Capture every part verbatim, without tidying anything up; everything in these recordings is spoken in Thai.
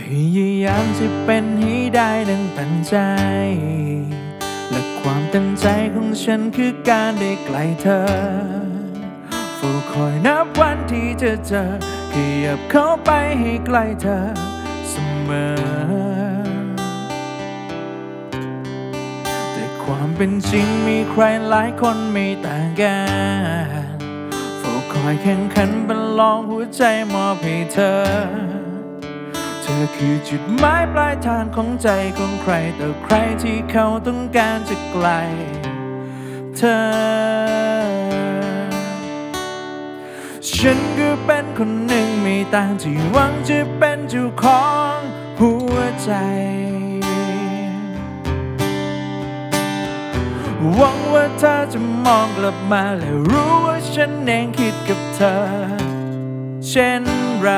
ยายามจะเป็นให้ได้ดังตั้งใจและความตั้งใจของฉันคือการได้ใกล้เธอเฝ้าคอยนับวันที่จะเจอขยับเข้าไปให้ใกล้เธอเสมอแต่ความเป็นจริงมีใครหลายคนไม่ต่างกันเฝ้าคอยแข่งขันประลองหัวใจมอบให้เธอเธอคือจุดหมายปลายทางของใจของใครต่อใครที่เขาต้องการจะไกลเธอฉันก็เป็นคนหนึ่งไม่ต่างที่หวังจะเป็นเจ้าของหัวใจหวังว่าเธอจะมองกลับมาและรู้ว่าฉันเองคิดกับเธอเช่นไร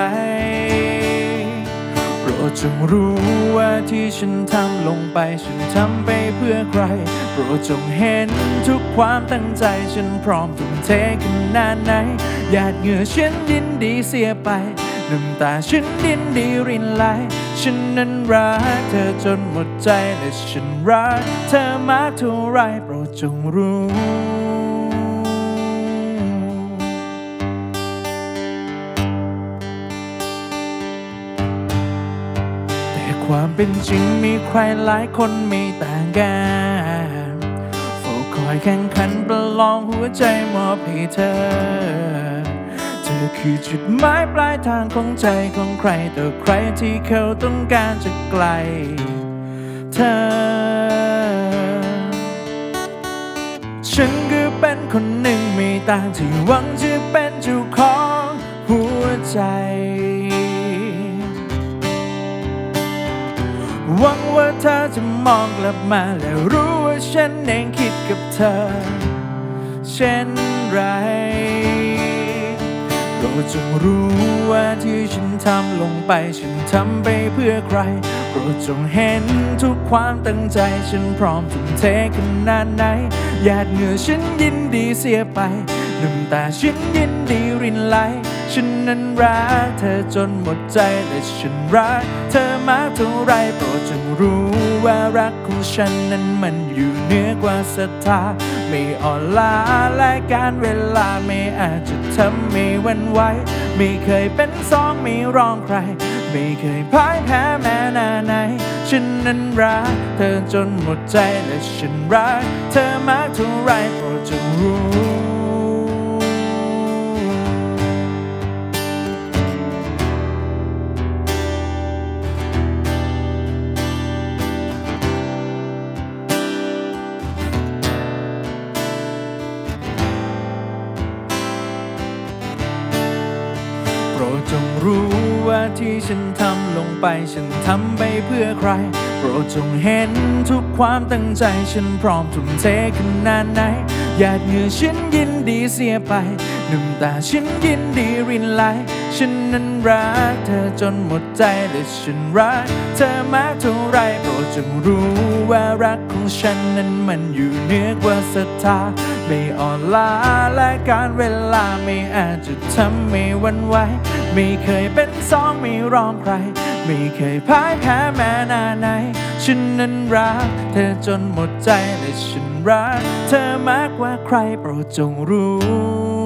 โปรดจงรู้ว่าที่ฉันทำลงไปฉันทำไปเพื่อใครโปรดจงเห็นทุกความตั้งใจฉันพร้อมทุ่มเทขนาดไหนหยาดเหงื่อฉันยินดีเสียไปน้ำตาฉันยินดีรินไหลฉันนั้นรักเธอจนหมดใจและฉันรักเธอมากเท่าไรโปรดจงรู้ความเป็นจริงมีใครหลายคนไม่ต่างกันเฝ้าคอยแข่งขันประลองหัวใจมอบให้เธอเธอคือจุดหมายปลายทางของใจของใครต่อใครที่เขาต้องการจะไกลเธอฉันก็เป็นคนหนึ่งไม่ต่างที่หวังจะเป็นเจ้าของหัวใจหวังว่าเธอจะมองกลับมาและรู้ว่าฉันเองคิดกับเธอเช่นไรโปรดจงรู้ว่าที่ฉันทำลงไปฉันทำไปเพื่อใครโปรดจงเห็นทุกความตั้งใจฉันพร้อมทุ่มเทขนาดไหนหยาดเหงื่อฉันยินดีเสียไปน้ำตาฉันยินดีรินไหลฉันนั้นรักเธอจนหมดใจและฉันรักเธอมากเท่าไรโปรดจงรู้ว่ารักของฉันนั้นมันอยู่เหนือกว่าศรัทธาไม่อ่อนล้าและการเวลาไม่อาจจะทำให้หวั่นไหวไม่เคยเป็นสองไม่รองใครไม่เคยพ่ายแพ้แม้นาไหนฉันนั้นรักเธอจนหมดใจและฉันรักเธอมากเท่าไรโปรดจงรู้โปรดจงรู้ว่าที่ฉันทำลงไปฉันทำไปเพื่อใครโปรดจงเห็นทุกความตั้งใจฉันพร้อมทุ่มเทขนาดไหนหยาดเหงื่อฉันยินดีเสียไปน้ำตาฉันยินดีรินไหลฉันนั้นรักเธอจนหมดใจและฉันรักเธอมากเท่าไรโปรดจงรู้ว่ารักของฉันนั้นมันอยู่เหนือกว่าศรัทธาไม่อ่อนล้าและการเวลาไม่อาจจะทำให้หวั่นไหวไม่เคยเป็นสองไม่รองใครไม่เคยพ่ายแพ้แม้นาไหนฉันนั้นรักเธอจนหมดใจและฉันรักเธอมากกว่าใครโปรดจงรู้